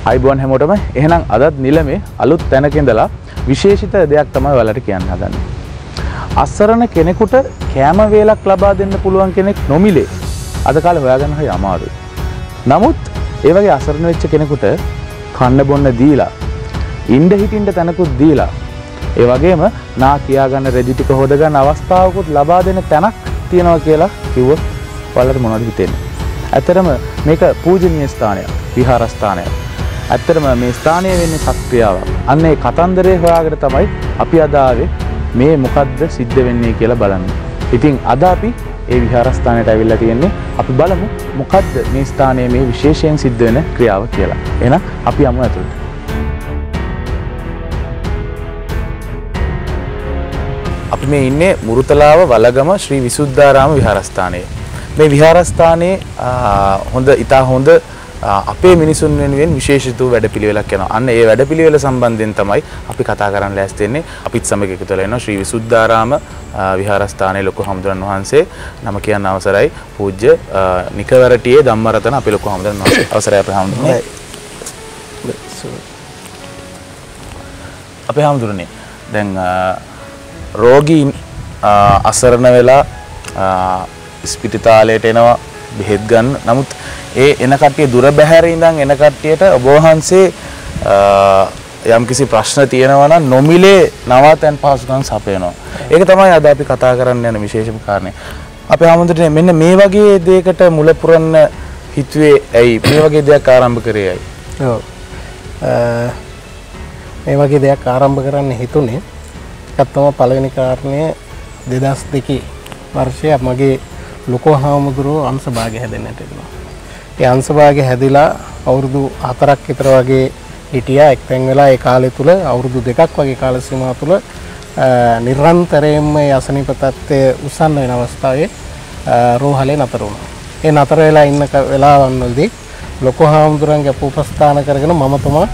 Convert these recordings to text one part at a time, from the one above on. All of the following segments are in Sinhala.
අයිබෝන් හැමෝටම එහෙනම් අදත් නිලමේ අලුත් තැනක ඉඳලා විශේෂිත දෙයක් තමයි ඔයාලට කියන්න හදන්නේ. අසරණ කෙනෙකුට කෑම වේලක් ලබා දෙන්න පුළුවන් කෙනෙක් නොමිලේ අද කාලේ හොයාගන්න හරි අමාරුයි. නමුත් ඒ වගේ අසරණ වෙච්ච කෙනෙකුට කන්න බොන්න දීලා ඉන්න හිටින්න තැනකුත් දීලා ඒ වගේම නා කියා ගන්න රෙදි ටික හොද ගන්න අවස්ථාවකුත් ලබා දෙන තැනක් තියෙනවා කියලා කිව්වොත් ඔයාලට මොනවද හිතෙන්නේ? ඇත්තටම මේක පූජනීය ස්ථානයක්, විහාරස්ථානයක්. ඇත්තටම මේ ස්ථානය වෙන්නේ සත්ක්‍රියාවක්. අන්න ඒ කතන්දරේ හොයාගෙන තමයි අපි අද ආවේ මේ මොකද්ද සිද්ධ වෙන්නේ කියලා බලන්න. ඉතින් අද අපි ඒ විහාරස්ථානයට ඇවිල්ලා තියෙන්නේ. අපි බලමු මොකද්ද මේ ස්ථානයේ මේ විශේෂයෙන් සිද්ධ වෙන ක්‍රියාව කියලා. එහෙනම් අපි යමු ඇතුළට. අපි මේ ඉන්නේ මුරුතලාව වලගම ශ්‍රී විසුද්ධාරාම විහාරස්ථානයේ. මේ විහාරස්ථානයේ ඉතා හොඳ අපේ මිනිසුන් වෙනුවෙන් විශේෂිත වූ වැඩපිළිවෙලක් යනවා. අන්න ඒ වැඩපිළිවෙල සම්බන්ධයෙන් තමයි අපි කතා කරන්න ලෑස්ති වෙන්නේ. අපිත් සමග එකතු වෙලා ඉන්නවා ශ්‍රී විසුද්ධාරාම විහාරස්ථානයේ ලොකු හාමුදුරන් වහන්සේ. නම කියන්න අවසරයි පූජ්‍ය නිකවරටියේ ධම්මරතන අපේ ලොකු හාමුදුරන් වහන්සේ. අවසරයි අපේ හාමුදුරනේ. අපේ හාමුදුරනේ දැන් රෝගීන් අසරණ වෙලා ස්පිරිතාලයට එනවා බෙහෙත් ගන්න. නමුත් ඒ එන කට්ටිය දුර බැහැර ඉඳන් එන කට්ටියට ඔබ වහන්සේ යම්කිසි ප්‍රශ්න තියෙනවා නම් නොමිලේ නවාතැන් පහසුකම් සපයනවා. ඒක තමයි අද අපි කතා කරන්න යන විශේෂම කාරණේ. අපේ හැමෝටම මෙන්න මේ වගේ දෙයකට මුල පුරන්න හිතුවේ ඇයි? මේ වගේ දෙයක් ආරම්භ කරේ ඇයි? ඔව්. මේ වගේ දෙයක් ආරම්භ කරන්න හිතුනේ එකක් තමයි පළවෙනි කාරණය 2002 වර්ෂයේ මගේ ලොකු හාමුදුරුවෝ අංශභාගය හැදෙන්නට එනවා. ඒ අංශභාගය හැදිලා අවුරුදු 4ක් විතර වගේ හිටියා. එක්තැන් වෙලා ඒ කාලය තුල අවුරුදු 2ක් වගේ කාල සීමාව තුල නිරන්තරයෙන්ම යසනීප තත්ත්වය උස්සන්න වෙන අවස්ථාවේ රෝහලේ නතර වුණා. ඒ නතර වෙලා ඉන්න වෙලාවන්වලදී ලොකු හාමුදුරන්ගේ උපස්ථාන කරගෙන මම තමයි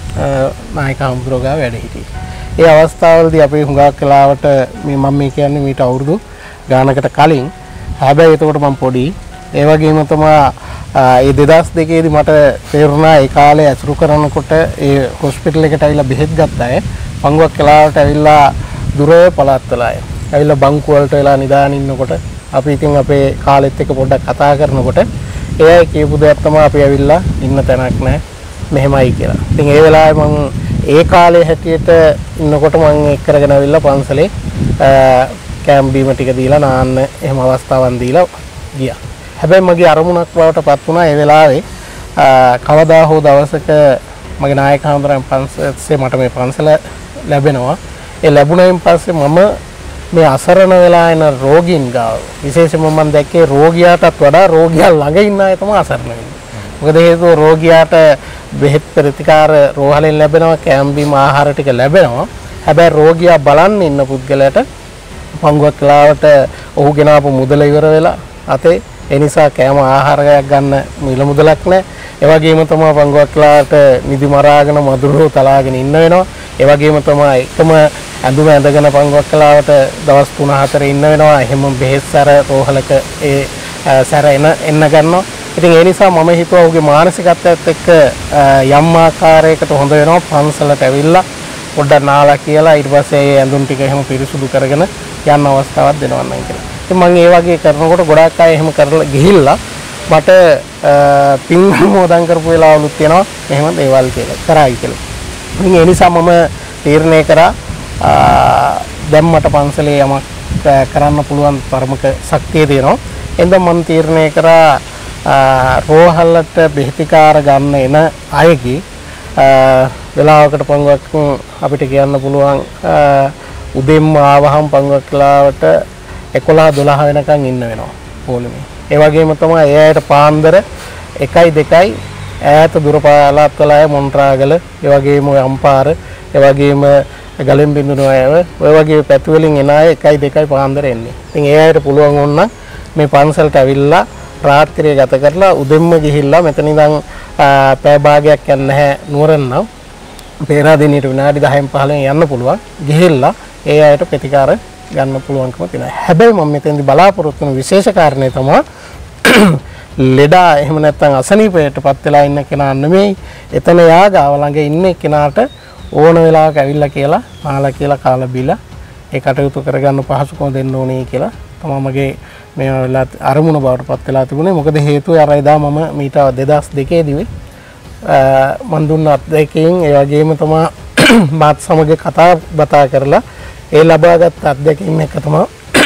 නායක හාමුදුරුවෝ ගාව වැඩ හිටියේ. ඒ අවස්ථාවවලදී අපි හුඟක් වෙලාවට මම මේ කියන්නේ මීට අවුරුදු ගානකට කලින් හැබැයි එතකොට මම පොඩි ඒ වගේම තමයි ඒ 2002 දී මට තේරුණා ඒ කාලේ අසුරු කරනකොට ඒ හොස්පිටල් එකට ඇවිල්ලා බෙහෙත් ගත්ත අය පංගුවක් වෙලාවට ඇවිල්ලා දුර පළාත් වල අය ඇවිල්ලා බංකු වලට වෙලා නිදාගෙන ඉන්නකොට අපි ඉතින් අපේ කාලෙත් එක්ක පොඩ්ඩක් කතා කරනකොට ඒ අය කියපු දෙයක් තමයි අපි ඇවිල්ලා ඉන්න තැනක් නැහැ මෙහෙමයි කියලා. ඉතින් ඒ වෙලාවේ මම ඒ කාලේ හැටියට ඉන්නකොට මම එක් කරගෙන ඇවිල්ලා පන්සලේ කැම් බීම ටික දීලා නාන්න එහෙම අවස්ථාවන් දීලා ගියා. හැබැයි මගේ අරමුණක් බවට පත් වුණා ඒ වෙලාවේ කවදා හෝ දවසක මගේ නායක හාමුදුරන් පන්සලේ මට මේ පන්සල ලැබෙනවා. ඒ ලැබුණයින් පස්සේ මම මේ අසරණ වෙලා එන රෝගීන් ගාව විශේෂයෙන්ම මම දැක්කේ රෝගියාටත් වඩා රෝගියා ළඟ ඉන්න අය තමයි අසරණ වෙන්නේ. මොකද හේතුව රෝගියාට බෙහෙත් ප්‍රතිකාර රෝහලෙන් ලැබෙනවා, කැම් බීම ආහාර ටික ලැබෙනවා. හැබැයි රෝගියා බලන්න ඉන්න පුද්ගලයාට පංගුවක් වෙලාවට ඔහු ගෙනාපු මුදල ඉවර වෙලා අතේ ඒ නිසා කෑම ආහාරයක් ගන්න මිල මුදලක් නැහැ. ඒ වගේම තමයි පංගුවක් වෙලාවට නිදි මරාගෙන මදුරුව තලාගෙන ඉන්න වෙනවා. ඒ වගේම තමයි එකම ඇඳුම ඇඳගෙන පංගුවක් වෙලාවට දවස් 3-4 ඉන්න වෙනවා. එහෙම බෙහෙත් සැර රෝහලක ඒ සැර එන්න ගන්නවා. ඉතින් ඒ නිසා මම හිතුවා ඔහුගේ මානසිකත්වයත් එක්ක යම් ආකාරයකට හොඳ වෙනවා පන්සලට ඇවිල්ලා පොඩ්ඩක් නාලා කියලා ඊට පස්සේ ඒ ඇඳුම් ටික එහෙම පිරිසුදු කරගෙන යන්න අවස්ථාවක් දෙනවා නම් කියලා. ඉතින් මම ඒ වගේ කරනකොට ගොඩාක් අය එහෙම කරලා ගිහිල්ලා මට පින් මොදන් කරපු වෙලාවලුත් තියෙනවා එහෙම දේවල් කියලා කරායි කියලා. ඉතින් ඒ නිසා මම තීරණය කරා දැන් මට පන්සලේ යමක් කරන්න පුළුවන් තරමක ශක්තිය තියෙනවා. එහෙනම් මම තීරණය කරා රෝහලට බෙහෙතිකාර ගන්න එන අයගේ වෙලාවකට පංගුවක් අපිට කියන්න පුළුවන් උදෙන්ම ආවහම පංගුවක් වෙලාවට 11-12 වෙනකන් ඉන්න වෙනවා පොලිමේ. ඒ වගේම තමයි ඒ අයට පාන්දර 1-2යි ඈත දුර පළාත් වල අය මොන්ට්‍රාගල, ඒ වගේම අම්පාර, ඒ වගේම ගලෙන් බින්දුන අයව ඔය වගේ පැති වලින් එන අය 1-2යි පාන්දර එන්නේ. ඉතින් ඒ අයට පුළුවන් වුණා මේ පන්සලට ඇවිල්ලා රාත්‍රිය ගත කරලා උදෙන්ම ගිහිල්ලා මෙතන ඉඳන් පැය භාගයක් යන්න නැහැ නුවරනම් පේරාදෙනියට විනාඩි 10-15 යන්න පුළුවන්. ගිහිල්ලා ඒ අයට ප්‍රතිකාර ගන්න පුළුවන්කම තියෙනවා. හැබැයි මම මෙතෙන්දි බලාපොරොත්තු වෙන විශේෂ කාරණේ තමයි ලෙඩා එහෙම නැත්නම් අසනීපයටපත් වෙලා ඉන්න කෙනා නෙමෙයි එතන යා ගාව ළඟ ඉන්න කෙනාට ඕන වෙලාවක ඇවිල්ලා කියලා මාලා කියලා කාලා බීලා ඒ කටයුතු කරගන්න පහසුකම් දෙන්න ඕනේ කියලා තමයි මගේ මේ වෙලාවත් අරමුණ බවටපත් වෙලා තිබුණේ. මොකද හේතුව අර එදා මම මීට 2002 දී මන් දුන්න අත්දැකීම් ඒ වගේම තමයි මාත් සමග කතා බතා කරලා ඒ ලබාගත් අත්දැකීම් එක තමයි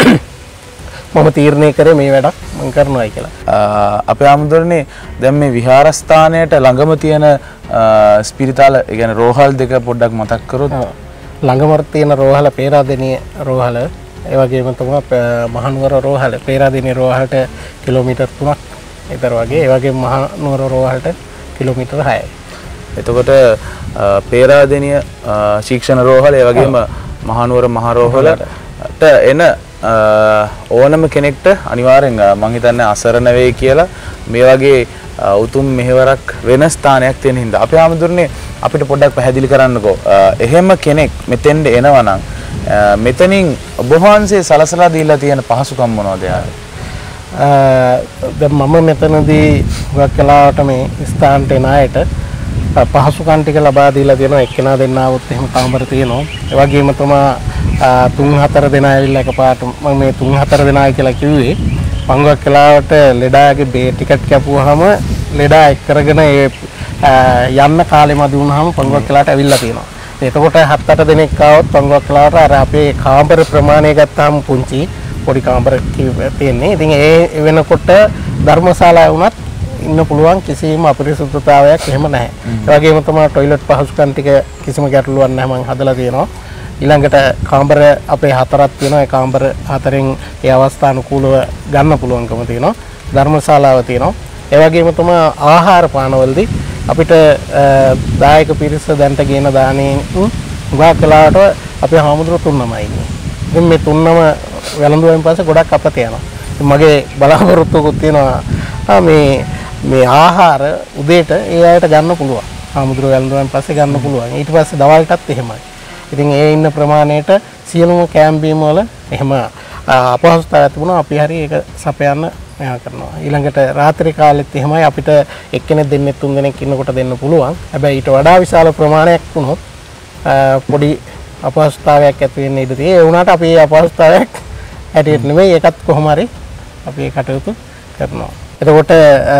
මම තීරණය කරේ මේ වැඩක් මම කරනවායි කියලා. අපේ ආමුදුරනේ දැන් මේ විහාරස්ථානයට ළඟම තියෙන ස්පිරිතාල ඒ කියන්නේ රෝහල් දෙක පොඩ්ඩක් මතක් කරොත්. ළඟම තියෙන රෝහල පේරාදෙණිය රෝහල ඒ වගේම තමයි මහනුවර රෝහල පේරාදෙණිය රෝහලට කිලෝමීටර් 3ක් විතර වගේ ඒ වගේම මහනුවර රෝහලට කිලෝමීටර් 6යි. එතකොට පේරාදෙණිය ශික්ෂණ රෝහල ඒ වගේම මහනුවර මහ රෝහලට එන ඕනම කෙනෙක්ට අනිවාර්යෙන් මම හිතන්නේ අසරණ වෙයි කියලා මේ වගේ උතුම් මෙහෙවරක් වෙන ස්ථානයක් තියෙන හින්දා අපේ ආමඳුරනේ අපිට පොඩ්ඩක් පැහැදිලි කරන්නකෝ. එහෙම කෙනෙක් මෙතෙන්ට එනවා නම් මෙතනින් ඔබ වහන්සේ සලසලා දීලා තියෙන පහසුකම් මොනවද යාළුවා? දැන් මම මෙතනදී ගොඩක් කලාවට මේ ස්ථානට එන අයට පහසුකම් ටික ලබා දීලා තියෙනවා. එක්කෙනා දෙන්නවොත් එහෙම කාමර තියෙනවා. ඒ වගේම තමයි 3-4 දෙනා ඇවිල්ලා එකපාරට මම මේ 3-4 දෙනායි කියලා කිව්වේ මම ගොඩක් කලාවට ලෙඩාගේ බේ ටිකට් කැපුවාම ලෙඩා එක් කරගෙන ඒ යන්න කාලෙ මදි වුණාම පංගුවක් කලාවට ඇවිල්ලා තියෙනවා. එතකොට 7-8 දෙනෙක් ආවොත් පංගුවක් කලාවට අර අපේ කාමර ප්‍රමාණය ගත්තාම පුංචි පොඩි කාමර තියෙන්නේ. ඉතින් ඒ වෙනකොට ධර්මශාලාව වුණත් ඉන්න පුළුවන් කිසිම අපරිසුද්ධතාවයක් එහෙම නැහැ. ඒ වගේම තමයි টয়ලට් පහසුකම් ටික කිසිම ගැටලුවක් නැහැ මම හදලා තියෙනවා. ඊළඟට කාමර අපේ 4ක් තියෙනවා. ඒ කාමර 4න් ඒ අවස්ථානුකූලව ගන්න පුළුවන්කම තියෙනවා. ධර්මශාලාව තියෙනවා. ඒ වගේම තමයි ආහාර පානවලදී අපිට දායක පිරිස දැන්ට ගේන දානේ ගා කලාවට අපේ හාමුදුරුවෝ තුන්නමයි ඉන්නේ. ඉතින් මේ තුන්නම වැළඳුවෙන් පස්සේ ගොඩක් අපත යනවා. මගේ බලාපොරොත්තුකුත් තියෙනවා මේ ආහාර උදේට ඒ අයට ගන්න පුළුවන්. හාමුදුරුවෝ වැළඳුවෙන් පස්සේ ගන්න පුළුවන්. ඊට පස්සේ දවල්ටත් එහෙමයි. ඉතින් ඒ ඉන්න ප්‍රමාණයට සියලුම කැම්පීම් වල එහෙම අපහසුතාවයක් තිබුණා. අපි හරි ඒක සපයන්න මෙයා කරනවා. ඊළඟට රාත්‍රී කාලෙත් එහෙමයි අපිට එක්කෙනෙක් දෙන්නෙක් තුන් දෙනෙක් ඉන්නකොට දෙන්න පුළුවන්. හැබැයි ඊට වඩා විශාල ප්‍රමාණයක් වුණොත් පොඩි අපහසුතාවයක් ඇති වෙන්න ඉඩ තියෙනවා. ඒ වුණාට අපි මේ අපහසුතාවයක් ඇටියෙත් නෙමෙයි ඒකත් කොහොම හරි අපි ඒ කටයුතු කරනවා. එතකොට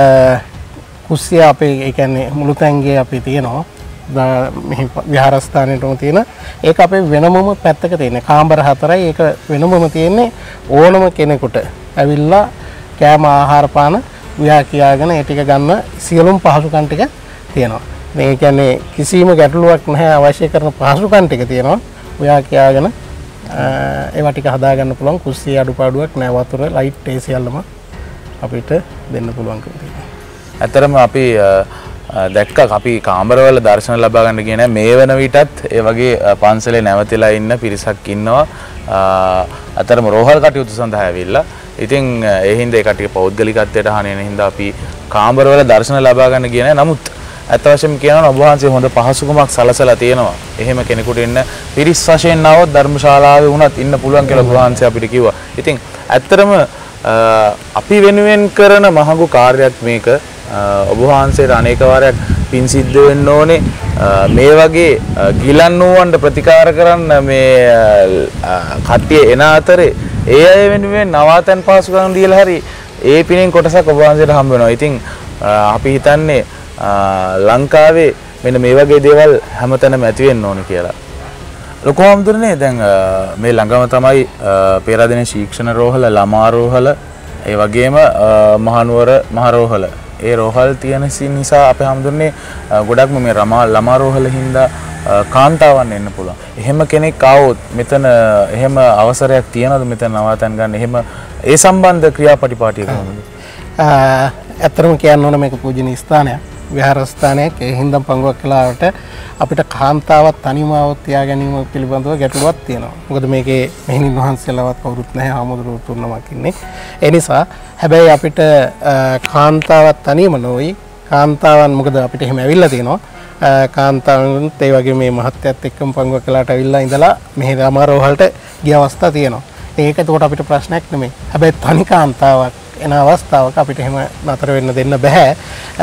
කුස්සිය අපේ ඒ කියන්නේ මුළු තැන්ගේ අපි තියෙනවා. මෙහි විහාරස්ථානෙටම තියෙන ඒක අපේ වෙනමම පැත්තක තියෙන කාමර 4යි ඒක වෙනමම තියෙන්නේ ඕනම කෙනෙකුට ඇවිල්ලා කෑම ආහාර පාන උයා කියාගෙන ඒ ටික ගන්න සියලුම පහසුකම් ටික තියෙනවා. මේ කියන්නේ කිසිම ගැටලුවක් නැහැ අවශ්‍ය කරන පහසුකම් ටික තියෙනවා. උයා කියාගෙන ඒවා ටික හදා ගන්න පුළුවන්. කුස්සිය අඩුපාඩුවක් නැහැ. වතුර ලයිට් ඒ සියල්ලම අපිට දෙන්න පුළුවන්කම තියෙනවා. ඇත්තරම අපි දැක්ක අපි කාමරවල දර්ශන ලබා ගන්න කියන මේ වෙන විටත් ඒ වගේ පන්සලේ නැවතිලා ඉන්න පිරිසක් ඉන්නවා. අතරම රෝහල් කටයුතු සඳහා ඇවිල්ලා. ඉතින් ඒ හින්දා ඒ කටිය පෞද්ගලිකත්වයට හානි වෙන හින්දා අපි කාමරවල දර්ශන ලබා ගන්න කියන නමුත් අත් වශයෙන්ම කියනවා ඔබ වහන්සේ හොඳ පහසුකමක් සලසලා තියෙනවා. එහෙම කෙනෙකුට ඉන්න පිරිස් වශයෙන් આવොත් ධර්මශාලාවේ වුණත් ඉන්න පුළුවන් කියලා ඔබ වහන්සේ අපිට කිව්වා. ඉතින් ඇත්තරම අපි වෙනුවෙන් කරන මහඟු කාර්යයක් මේක. ඔබ වහන්සේට අනේක වාරයක් පින් සිද්ධ වෙන්න ඕනේ. මේ වගේ ගිලන් වූවන්ට ප්‍රතිකාර කරන්න මේ කට්ටිය එන අතරේ ඒ අය වෙනුවෙන් නවාතැන් පහසුකම් දීලා හරි ඒ පිනෙන් කොටසක් ඔබ වහන්සේට හම්බ වෙනවා. ඉතින් අපි හිතන්නේ ලංකාවේ මෙන්න මේ වගේ දේවල් හැමතැනම ඇති වෙන්න ඕනේ කියලා. ලොකු හාමුදුරනේ දැන් මේ ළඟම තමයි පේරාදෙණිය ශික්ෂණ රෝහල, ළමා රෝහල, ඒ වගේම මහනුවර මහ රෝහල. ඒ රෝහල් තියෙන නිසා අපේ හාමුදුරනේ ගොඩක්ම මේ ළමා රෝහල හින්දා කාන්තාවන් එන්න පුළුවන්. එහෙම කෙනෙක් ආවොත් මෙතන එහෙම අවසරයක් තියනවද මෙතන නවාතැන් ගන්න? එහෙම ඒ සම්බන්ධ ක්‍රියාපටිපාටිය කොහොමද? ඇත්තටම කියන්න ඕන මේක පූජනීය ස්ථානයක්. විහාරස්ථානයක්. ඒ හින්දා පංගුවක් කලාවට අපිට කාන්තාවක් තනියමව තියා ගැනීම පිළිබඳව ගැටලුවක් තියෙනවා. මොකද මේකේ මෙහෙණින් වහන්සේලාවත් කවුරුත් නැහැ. හාමුදුරුවෝ තුනමක් ඉන්නේ. ඒ නිසා හැබැයි අපිට කාන්තාවක් තනියම නොවි කාන්තාවන් මොකද අපිට එහෙම ඇවිල්ලා තියෙනවා. කාන්තාවන්ත් ඒ වගේ මේ මහත්යත් එක්කම පංගුවක් කලාවට ඇවිල්ලා ඉඳලා මෙහි ළමා රෝහලට ගිය අවස්ථා තියෙනවා. ඒක එතකොට අපිට ප්‍රශ්නයක් නෙමෙයි. හැබැයි තනි කාන්තාවක් එන අවස්ථාවක අපිට එහෙම නතර වෙන්න දෙන්න බෑ.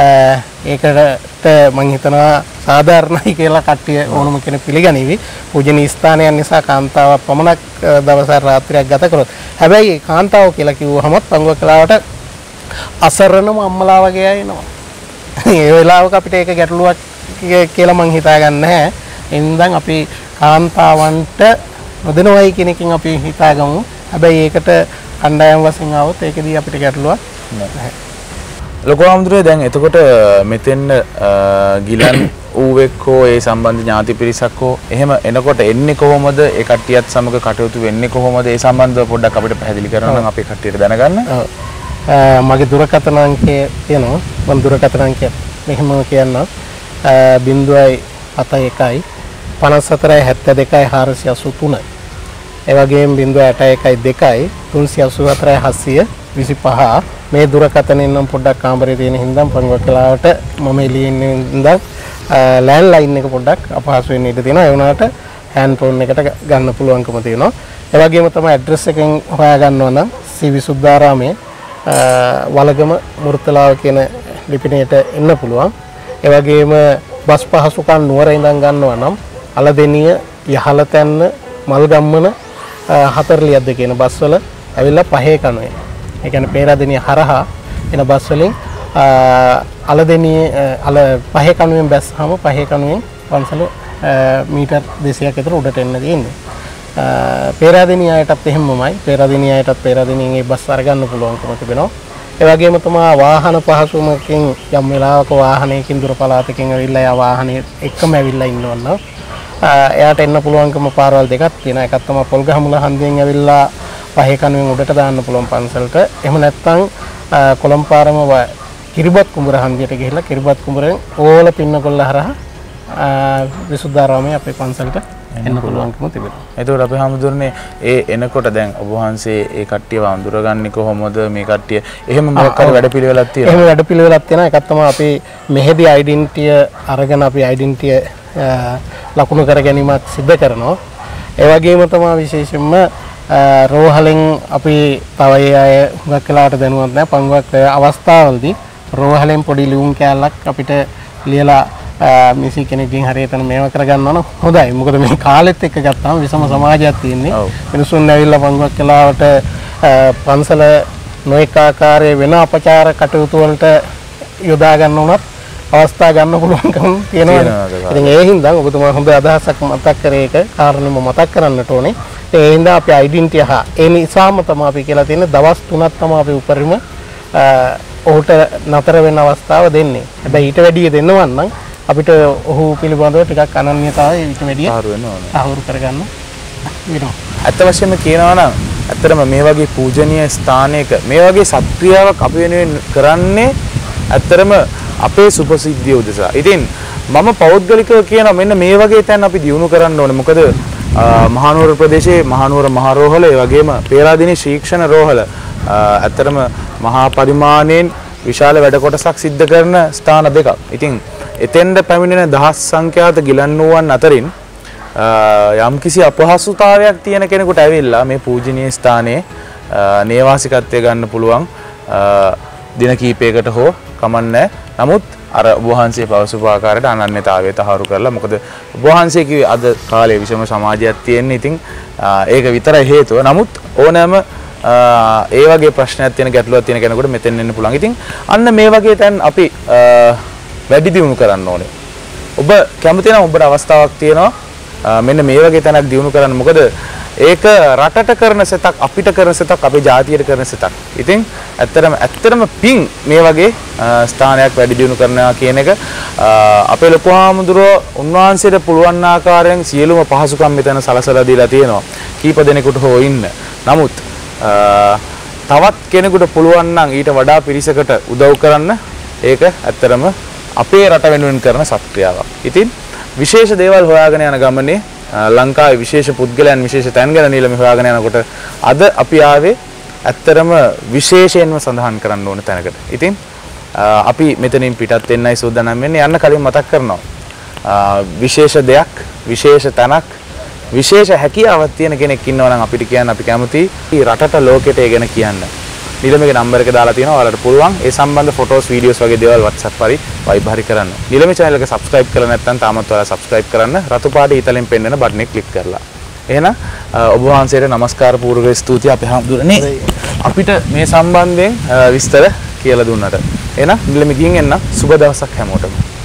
ඒකට මම හිතනවා සාධාරණයි කියලා කට්ටිය ඕනම කෙනෙක් පිළිගනිවි. පූජනීය ස්ථානයන් නිසා කාන්තාවක් පමණක් දවස් රාත්‍රියක් ගත කරොත්. හැබැයි කාන්තාව කියලා කිව්වහම පංගුවකලාවට අසරණම අම්මලා වගේ අය එනවා. ඒ වෙලාවක අපිට ඒක ගැටලුවක් කියලා මම හිතාගන්නේ නැහැ. එනින්දන් අපි කාන්තාවන්ට නොදෙනවයි කියන එකකින් අපි හිතාගමු. හැබැයි ඒකට කණ්ඩායම් වශයෙන් આવොත් ඒකදී අපිට ගැටලුවක් නැහැ. ලොකු ආමතුරේ දැන් එතකොට මෙතෙන් ගිලන් ඌවෙක්කෝ ඒ සම්බන්ධ ඥාති පිරිසක් හෝ එහෙම එනකොට එන්නේ කොහොමද? ඒ කට්ටියත් සමග කටයුතු වෙන්නේ කොහොමද? ඒ සම්බන්ධව පොඩ්ඩක් අපිට පැහැදිලි කරනවා නම් අපේ කට්ටියට දැනගන්න. මගේ දුරකථන අංකය තියෙනවා. මම දුරකථන අංකය මෙහෙම කියන්නම්. 071 54 72 483. ඒ වගේම 081 2 384 725 මේ දුරකථනෙන් නම් පොඩ්ඩක් කාමරේ තියෙන හින්දා පංගුවකලාවට මම එළියේ ඉන්න හින්දා ලෑන්ඩ්ලයින් එක පොඩ්ඩක් අපහසු වෙන්න ඉඩ තියෙනවා. ඒ වුණාට හෑන්ඩ් ෆෝන් එකට ගන්න පුළුවන්කම තියෙනවා. ඒ වගේම තමයි ඇඩ්‍රස් එකෙන් හොයා ගන්නවා නම් සී විසුද්ධාරාමයේ වලගම මුර්තලාව කියන ලිපිණයට එන්න පුළුවන්. ඒ වගේම බස් පහසුකම් නුවර ඉඳන් ගන්නවා නම් අලදෙනිය යහලතැන්න මල්ගම්මන 40ක්ද කියන බස් වල ඇවිල්ලා පහේ කණුවේ. ඒ කියන්නේ පේරාදෙනිය හරහා එන බස් වලින් අලදෙනිය පහේ කණුවෙන් බැස්සහම පහේ කණුවෙන් පන්සල මීටර් 200ක් විතර උඩට එන්න තියෙන්නේ. පේරාදෙනිය අයටත් එහෙමමයි. පේරාදෙනිය අයටත් පේරාදෙනියෙන් ඒ බස් අරගන්න පුළුවන්කම තිබෙනවා. ඒ වගේම තමයි වාහන පහසුමකින් යම් වෙලාවක වාහනයකින් දුර පළාතකින් ඇවිල්ලා යා වාහනේ එක්කම ඇවිල්ලා ඉන්නවනම් එයාට එන්න පුළුවන්කම පාරවල් දෙකක් තියෙනවා. එකක් තමයි පොල්ගහමුල හන්දියෙන් ඇවිල්ලා පහේ කණුවෙන් උඩට දාන්න පුළුවන් පන්සලට. එහෙම නැත්නම් කොළඹපාරම කිරිබත් කුඹර හන්දියට ගිහිල්ලා කිරිබත් කුඹරෙන් ඕල පින්නකොල්ල හරහා විසුද්ධාරාමයේ අපේ පන්සලට එන්න පුළුවන්කම තිබෙනවා. එතකොට අපේ හැමදෙරනේ ඒ එනකොට දැන් ඔබ වහන්සේ ඒ කට්ටියව අඳුරගන්නේ කොහොමද? මේ කට්ටිය එහෙම මොකක් හරි වැඩපිළිවෙලක් තියෙනවා. එහෙම වැඩපිළිවෙලක් තියෙනවා. එකක් තමයි අපි මෙහෙදී ඩෙන්ටිය අරගෙන අපි ඩෙන්ටිය ලකුණු කර ගැනීමක් සිදු කරනවා. ඒ වගේම තමයි විශේෂයෙන්ම රෝහලෙන් අපි තව අය හුඟක් වෙලාවට දැනුවත් නැහැ. පංගුවක් අවස්ථාවලදී රෝහලෙන් පොඩි ලියුම් කෑල්ලක් අපිට ලියලා මිසි කෙනෙක්ගෙන් හරියට මේව කරගන්නවා නම් හොඳයි. මොකද මේ කාලෙත් එක්ක ගත්තාම විසම සමාජයක් තියෙන්නේ. මිනිසුන් ඇවිල්ලා පංගුවක් වෙලාවට පන්සල නොඑක ආකාරයේ වෙන අපචාර කටයුතු වලට යොදා ගන්න උනත් අවස්ථා ගන්න පුළුවන්කම තියෙනවා. ඉතින් ඒ හින්දා ඔබතුමා හොඳ අදහසක් මතක් කරේ එක කාරණෙම මතක් කරන්නට ඕනේ. ඒ හින්දා අපි ඩෙන්ටිය ඒ නිසාම තමයි අපි කියලා තියෙන්නේ දවස් 3ක් තමයි අපි උපරිම ඔහුට නතර වෙන අවස්ථාව දෙන්නේ. හැබැයි ඊට වැඩිය දෙන්නවන් නම් අපිට ඔහු පිළිබඳව ටිකක් අනන්‍යතාවය ඊට වැඩිය සාහවරු කරගන්න වෙනවා. අත්ත වශයෙන්ම කියනවා නම් ඇත්තටම මේ වගේ පූජනීය ස්ථානයක මේ වගේ සත්ක්‍රියාවක් අපි වෙනුවෙන් කරන්නේ ඇත්තටම අපේ සුපසිද්ධිය උදෙසා. ඉතින් මම පෞද්ගලිකව කියනවා මෙන්න මේ වගේ තැන් අපි දියුණු කරන්න ඕනේ. මොකද මහනුවර ප්‍රදේශයේ මහනුවර මහා රෝහල ඒ වගේම පේරාදෙණිය ශික්ෂණ රෝහල ඇත්තටම මහා පරිමාණයෙන් විශාල වැඩ කොටසක් සිද්ධ කරන ස්ථාන දෙකක්. ඉතින් එතෙන්ද පැමිණෙන දහස් සංඛ්‍යාත ගිලන්නුවන් අතරින් යම්කිසි අපහසුතාවයක් තියෙන කෙනෙකුට ඇවිල්ලා මේ පූජනීය ස්ථානයේ නේවාසිකත්වය ගන්න පුළුවන් දින කීපයකට හෝ කමන්නේ. නමුත් අර ඔබ වහන්සේ පවසපු ආකාරයට අනන්‍යතාවය තහවුරු කරලා මොකද ඔබ වහන්සේ කිව්වේ අද කාලේ විෂම සමාජයක් තියෙන්නේ. ඉතින් ඒක විතරයි හේතුව. නමුත් ඕනෑම ඒ වගේ ප්‍රශ්නයක් තියෙන ගැටලුවක් තියෙන කෙනෙකුට මෙතෙන් එන්න පුළුවන්. ඉතින් අන්න මේ වගේ තැන් අපි වැඩි දියුණු කරන්න ඕනේ. ඔබ කැමති නම් ඔබට අවස්ථාවක් තියෙනවා මෙන්න මේ වගේ තැනක් දියුණු කරන්න. මොකද ඒක රටට කරන සෙතක්, අපිට කරන සෙතක්, අපේ ජාතියට කරන සෙතක්. ඉතින් ඇත්තටම පිං මේ වගේ ස්ථානයක් වැඩි දියුණු කරනවා කියන එක අපේ ලොකු හාමුදුරුවෝ උන්වහන්සේට පුළුවන් ආකාරයෙන් සියලුම පහසුකම් මෙතන සලසලා දීලා තියෙනවා. කීප දෙනෙකුට හෝ ඉන්න. නමුත් තවත් කෙනෙකුට පුළුවන් නම් ඊට වඩා පිරිසකට උදව් කරන්න ඒක ඇත්තටම අපේ රට වෙනුවෙන් කරන සත්ක්‍රියාවක්. ඉතින් විශේෂ දේවල් හොයාගෙන යන ගමනේ ලංකාවේ විශේෂ පුද්ගලයන් විශේෂ තැන් ගැන නිලම හොයාගෙන යනකොට අද අපි ආවේ ඇත්තටම විශේෂයෙන්ම සඳහන් කරන්න ඕන තැනකට. ඉතින් අපි මෙතනින් පිටත් වෙන්නයි සූදානම් වෙන්නේ. යන්න කලින් මතක් කරනවා. විශේෂ දෙයක්, විශේෂ තැනක්, විශේෂ හැකියාවක් තියෙන කෙනෙක් ඉන්නවා නම් අපිට කියන්න අපි කැමතියි රටට ලෝකෙට ඒ ගැන කියන්න. නිලමගේ නම්බර එක දාලා තියෙනවා. ඔයාලට පුළුවන් ඒ සම්බන්ධ ෆොටෝස් වීඩියෝස් වගේ දේවල් WhatsApp හරි Viber හරි කරන්න. නිලමේ channel එක subscribe කරලා නැත්නම් තාමත් ඔයාලා subscribe කරන්න. රතු පාට ඊතලෙන් පෙන්වන බටන් එක click කරලා. එහෙනම් ඔබ වහන්සේට নমස්කාර පූර්වක ස්තුතියි අපේ හැමදෙරනේ අපිට මේ සම්බන්ධයෙන් විස්තර කියලා දුන්නට. එහෙනම් නිලමේ ගිහින් එන්න සුබ දවසක් හැමෝටම.